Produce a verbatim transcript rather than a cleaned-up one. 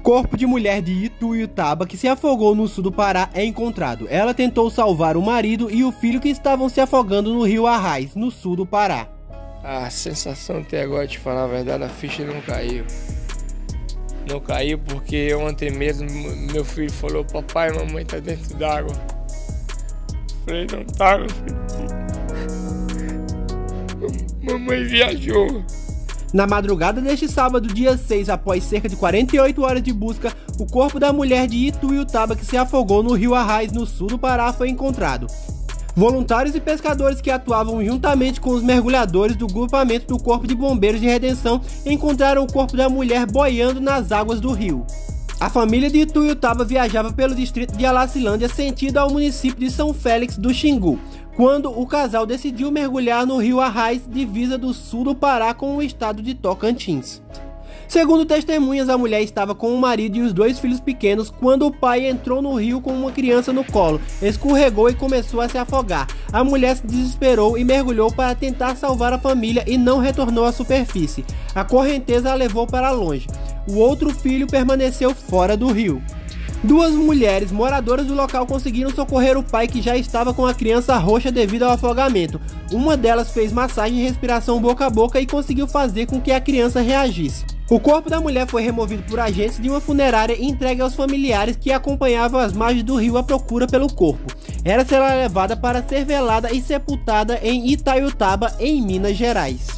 Corpo de mulher de Ituiutaba que se afogou no sul do Pará é encontrado. Ela tentou salvar o marido e o filho que estavam se afogando no rio Arraiz, no sul do Pará. A sensação até agora, de falar a verdade, a ficha não caiu. Não caiu porque ontem mesmo meu filho falou: papai, mamãe tá dentro d'água. Falei: não tá, meu filho. Mamãe viajou. Na madrugada deste sábado, dia seis, após cerca de quarenta e oito horas de busca, o corpo da mulher de Ituiutaba que se afogou no rio Arraiz, no sul do Pará, foi encontrado. Voluntários e pescadores que atuavam juntamente com os mergulhadores do grupamento do Corpo de Bombeiros de Redenção encontraram o corpo da mulher boiando nas águas do rio. A família de Ituiutaba viajava pelo distrito de Alacilândia sentido ao município de São Félix do Xingu, quando o casal decidiu mergulhar no rio Arraiz, divisa do sul do Pará com o estado de Tocantins. Segundo testemunhas, a mulher estava com o marido e os dois filhos pequenos quando o pai entrou no rio com uma criança no colo, escorregou e começou a se afogar. A mulher se desesperou e mergulhou para tentar salvar a família e não retornou à superfície. A correnteza a levou para longe. O outro filho permaneceu fora do rio. Duas mulheres moradoras do local conseguiram socorrer o pai, que já estava com a criança roxa devido ao afogamento. Uma delas fez massagem e respiração boca a boca e conseguiu fazer com que a criança reagisse. O corpo da mulher foi removido por agentes de uma funerária e entregue aos familiares que acompanhavam as margens do rio à procura pelo corpo. Ela será levada para ser velada e sepultada em Ituiutaba, em Minas Gerais.